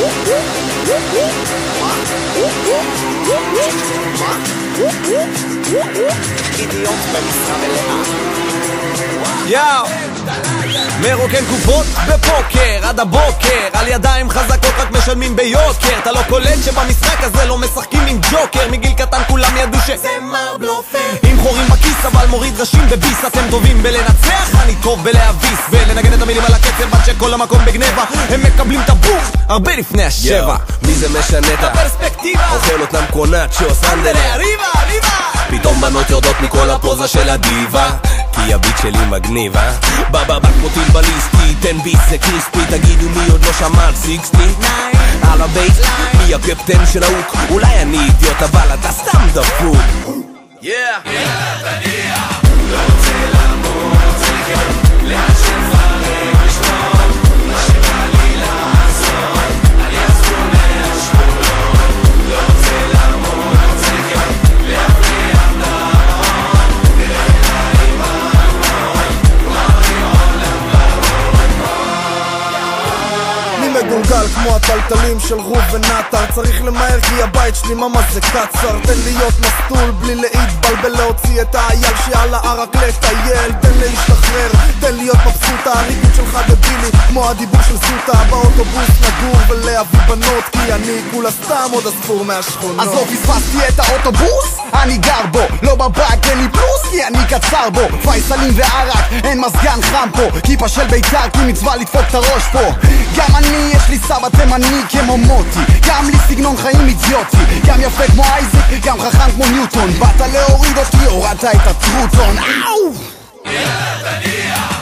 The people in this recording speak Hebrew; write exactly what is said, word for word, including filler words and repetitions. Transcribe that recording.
אידיוט במשרה מלאה. יאו מרוקן קופות בפוקר עד הבוקר, על ידיים חזקות רק משלמים ביוקר. אתה לא קולט שבמשחק הזה לא משחקים עם ג'וקר, מגיל קטן כולם ידעו שזה מר בלופר. עם חורים בכיס אבל מוריד ראשים בביס. אתם טובים בלנצח, אני טוב בלהביס ולנגן את המילים על הקצב עד שכל המקום בגנבה. הם מקבלים את הבוף הרבה לפני השבע. מי זה משנה את הפרספקטיבה? אוכל אותם קונאצ'ו סנדלה ריבה, ריבה. פתאום בנות יורדות מכל הפוזה של הדיבה, כי הביט שלי מגניב, אה? בבבק מוטיל בליסטי, תן ביס זה קריספי, תגידו מי עוד לא שמע על סיקסטי? על הבייט, מי הקפטן של ההוק? אולי אני אידיוט אבל אתה סתם דפוק. יאה תניח, לא רוצה למות, צריך לאן שפרק לשמור, מה שבא לי לעשות, אני אספור מהשמולות. לא רוצה למות, צריך להפריע דמות, נראה אליי מגמות, מרים עולם ברון. אני מגולגל כמו הטלטלים של רוב ונטר, צריך למהר כי הבית שלי ממש זה קצר. תן להיות מסטול בלי להתבלבל, להוציא את האייל שעל הערק לטייל. תן לי להשתחרר, תן להיות מבסוטה, הריגות שלך דבילי כמו הדיבור של סוטה. באוטובוס נגור ולהביא בנות, כי אני כולה סתם עוד עספור מהשכונות. אז לא פספסתי את האוטובוס, אני גר בו, לא בבק אין לי פלוס כי אני קצר בו. פייסלים וערק, אין מזגן חם פה, כיפה של ביתר כי מצווה לדפוק את הראש פה. גם אני יש לי סבא תימני כמו מוטי, גם לי סגנון חיים אידיוטי, גם יפה כמו אייזק, גם חכם כמו ניוטון. באת להוריד אותי, הורדת את הטרוטון. אאו! יאללה תניח